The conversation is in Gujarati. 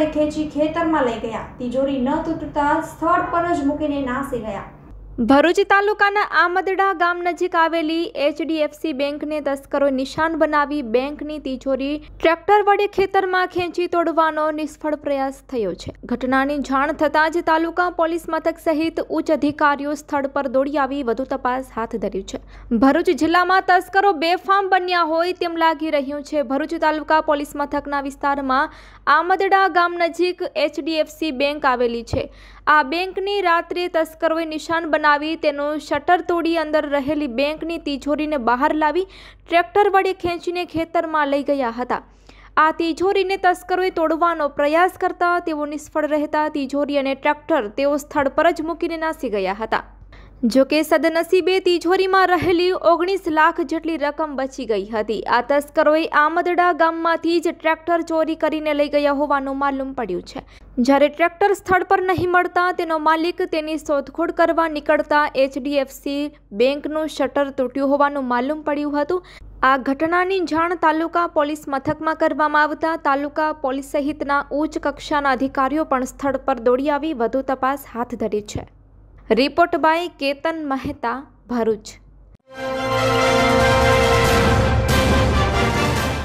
વડે ખેંચી ખેતરમાં લઈ ગયા। તિજોરી ન તૂટતા સ્થળ પર જ મૂકીને નાસી ગયા। ભરૂચ તાલુકાના આમદડા ગામ નજીક આવેલી HDFC બેંકને તસ્કરોએ નિશાન બનાવી બેંકની તિજોરી ટ્રેક્ટર વડે ખેતરમાં ખેંચી તોડવાનો નિષ્ફળ પ્રયાસ થયો છે। ઘટનાની જાણ થતાં જ તાલુકા પોલીસ મથક સહિત ઉચ્ચ અધિકારીઓ સ્થળ પર દોડી આવી વધુ તપાસ હાથ ધરી છે। ભરૂચ જિલ્લામાં તસ્કરો બેફામ બન્યા હોય તેમ લાગી રહ્યું છે। ભરૂચ તાલુકા પોલીસ મથકના વિસ્તારમાં આમદડા ગામ નજીક HDFC બેંક આવેલી છે। આ બેંકની રાત્રે તસ્કરોએ નિશાન બનાવી તેનું શટર તોડી અંદર રહેલી બેંકની તિજોરીને બહાર લાવી ટ્રેક્ટર વડે ખેંચીને ખેતરમાં લઈ ગયા હતા। આ તિજોરીને તસ્કરોએ તોડવાનો પ્રયાસ કરતા તેઓ નિષ્ફળ રહેતા તિજોરી અને ટ્રેક્ટર તેઓ સ્થળ પર જ મૂકીને નાસી ગયા હતા। જો કે સદનસીબે તિજોરીમાં રહેલી 19 લાખ જેટલી રકમ બચી ગઈ હતી। આ તસ્કરોએ આમદડા ગામમાંથી જ ટ્રેક્ટર ચોરી કરીને લઈ ગયા હોવાનું માલુમ પડ્યું છે। જ્યારે ટ્રેક્ટર સ્થળ પર નહીં મળતા તેનો માલિક તેની શોધખોળ કરવા નીકળતા HDFC બેંકનું શટર તૂટ્યું હોવાનું માલુમ પડ્યું હતું। આ ઘટનાની જાણ તાલુકા પોલીસ મથકમાં કરવામાં આવતા તાલુકા પોલીસ સહિતના ઉચ્ચ કક્ષાના અધિકારીઓ પણ સ્થળ પર દોડી આવી વધુ તપાસ હાથ ધરી છે। Report by Ketan Mehta, Bharuch.